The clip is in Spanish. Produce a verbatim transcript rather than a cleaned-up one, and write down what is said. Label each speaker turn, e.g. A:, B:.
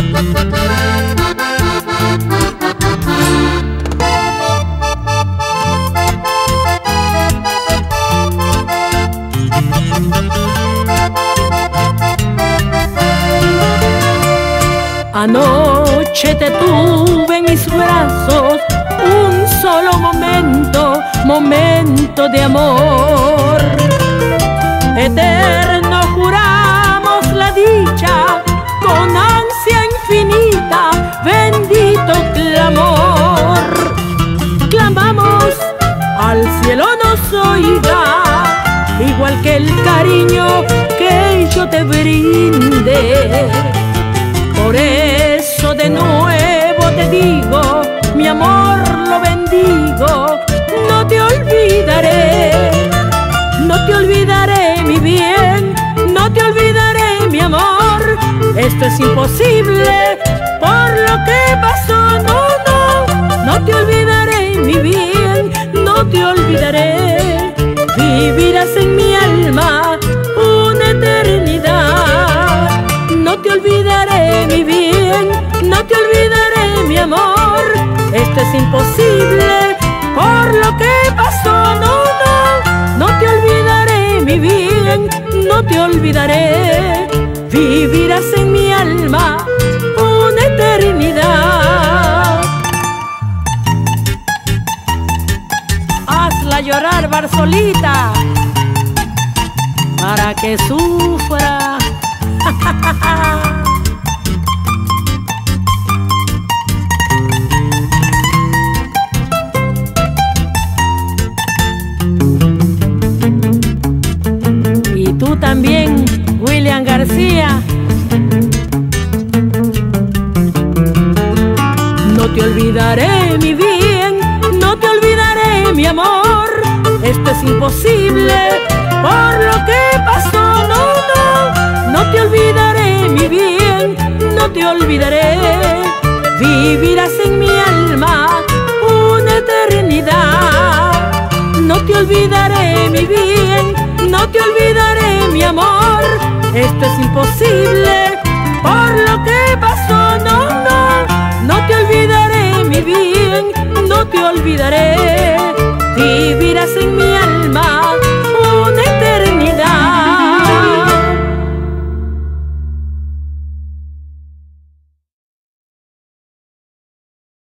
A: Anoche te tuve en mis brazos, un solo momento, momento de amor. Eterno juramos la dicha, con ansia infinita, bendito clamor. Clamamos al cielo nos oiga, igual que el cariño que yo te brinde. Por eso de nuevo te digo, mi amor lo bendigo, no te olvidaré, no te olvidaré mi bien, no te olvidaré mi amor. Esto es imposible por lo que pasó, no, no, no te olvidaré mi bien, no te olvidaré. Vivirás en mi alma una eternidad. No te olvidaré mi bien, no te olvidaré mi amor. Esto es imposible por lo que pasó, no, no. No te olvidaré mi bien, no te olvidaré. Vivirás en mi alma una eternidad. Hazla llorar, Barsolita, para que sufra. Y tú también, William García. No te olvidaré mi bien, no te olvidaré mi amor. Esto es imposible por lo que pasó, no, no. No te olvidaré mi bien, no te olvidaré. Vivirás en mi alma una eternidad. No te olvidaré mi bien, no te olvidaré mi amor. Esto es imposible por lo que